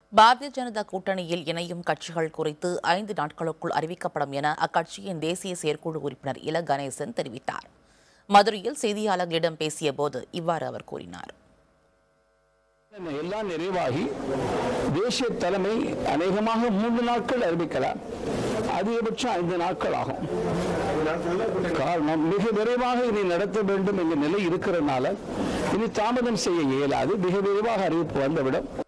பாரதிய ஜனதா கூட்டணியில் இணையும் கட்சிகள் குறித்து 5 நாட்களுக்குள் அறிவிக்கப்படும் என அக்கட்சியின் தேசிய செயற்குழு உறுப்பினர் இல கணேசன் தெரிவித்தார். மதுரையில் செய்தியாளர்களிடம் பேசிய போது இவ்வாறு அவர் கூறினார். எல்லாம் நிறைவாகி தேசிய தலைமை அநேகமாக 3 நாட்கள் அறிவிக்கலாம், அதிகபட்சம் 5 நாட்கள் ஆகும். காரணம் மிக விரைவாக இனி நடத்த வேண்டும் என்ற நிலை இருக்கிறதுனால இனி தாமதம் செய்ய இயலாது. மிக விரைவாக அறிவிப்பு வந்துவிடும்.